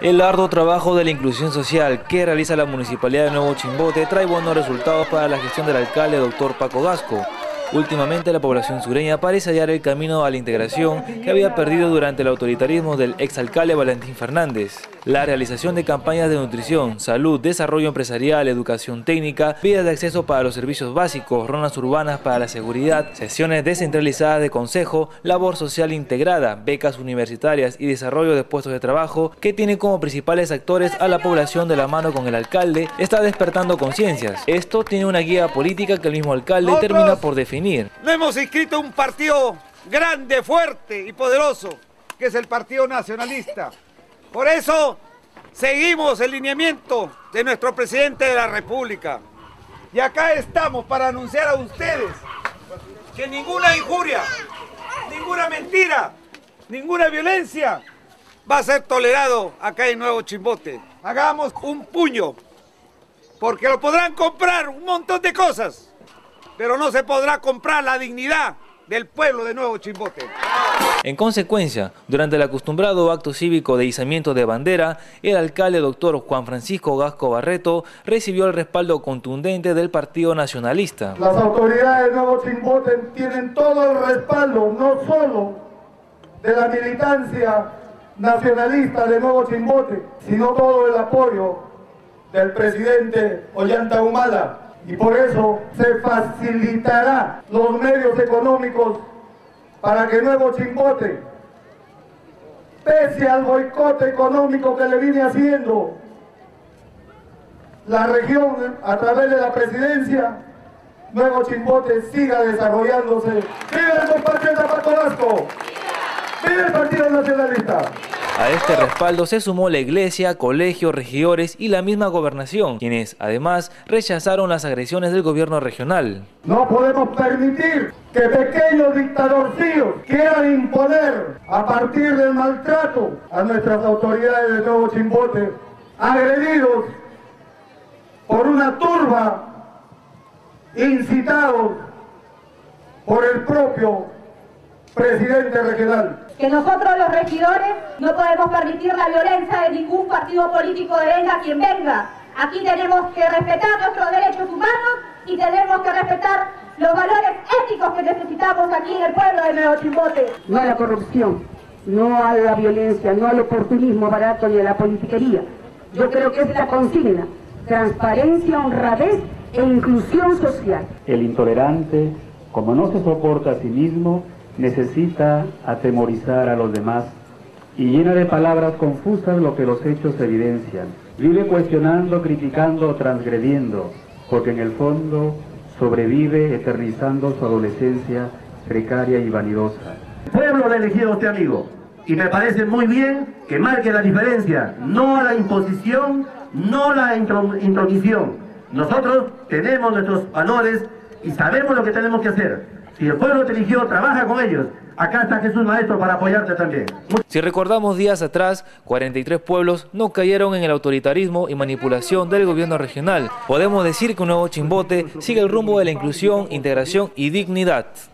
El arduo trabajo de la inclusión social que realiza la Municipalidad de Nuevo Chimbote trae buenos resultados para la gestión del alcalde Dr. Paco Gasco. Últimamente la población sureña parece hallar el camino a la integración que había perdido durante el autoritarismo del exalcalde Valentín Fernández. La realización de campañas de nutrición, salud, desarrollo empresarial, educación técnica, vías de acceso para los servicios básicos, rondas urbanas para la seguridad, sesiones descentralizadas de consejo, labor social integrada, becas universitarias y desarrollo de puestos de trabajo que tienen como principales actores a la población de la mano con el alcalde, está despertando conciencias. Esto tiene una guía política que el mismo alcalde termina por definir. No hemos inscrito un partido grande, fuerte y poderoso, que es el Partido Nacionalista. Por eso seguimos el lineamiento de nuestro presidente de la República. Y acá estamos para anunciar a ustedes que ninguna injuria, ninguna mentira, ninguna violencia va a ser tolerado acá en Nuevo Chimbote. Hagamos un puño, porque lo podrán comprar un montón de cosas, pero no se podrá comprar la dignidad del pueblo de Nuevo Chimbote. En consecuencia, durante el acostumbrado acto cívico de izamiento de bandera, el alcalde doctor Juan Francisco Gasco Barreto recibió el respaldo contundente del Partido Nacionalista. Las autoridades de Nuevo Chimbote tienen todo el respaldo, no solo de la militancia nacionalista de Nuevo Chimbote, sino todo el apoyo del presidente Ollanta Humala. Y por eso se facilitará los medios económicos para que Nuevo Chimbote, pese al boicot económico que le viene haciendo la región a través de la presidencia, Nuevo Chimbote siga desarrollándose. ¡Viva el compatriota Paco Gasco! ¡Viva el Partido Nacionalista! A este respaldo se sumó la iglesia, colegios, regidores y la misma gobernación, quienes además rechazaron las agresiones del gobierno regional. No podemos permitir que pequeños dictadorcillos quieran imponer a partir del maltrato a nuestras autoridades de Nuevo Chimbote, agredidos por una turba, incitados por el propio presidente regional. Que nosotros los regidores no podemos permitir la violencia de ningún partido político de venga quien venga. Aquí tenemos que respetar nuestros derechos humanos y tenemos que respetar los valores éticos que necesitamos aquí en el pueblo de Nuevo Chimbote. No a la corrupción, no a la violencia, no al oportunismo barato ni a la politiquería. Yo creo que es la consigna: transparencia, honradez e inclusión social. El intolerante, como no se soporta a sí mismo, necesita atemorizar a los demás y llena de palabras confusas lo que los hechos evidencian. Vive cuestionando, criticando o transgrediendo, porque en el fondo sobrevive eternizando su adolescencia precaria y vanidosa. El pueblo le ha elegido a usted, amigo, y me parece muy bien que marque la diferencia, no a la imposición, no a la intromisión. Nosotros tenemos nuestros valores y sabemos lo que tenemos que hacer. Si el pueblo te eligió, trabaja con ellos. Acá está Jesús Maestro para apoyarte también. Si recordamos días atrás, 43 pueblos no cayeron en el autoritarismo y manipulación del gobierno regional. Podemos decir que un Nuevo Chimbote sigue el rumbo de la inclusión, integración y dignidad.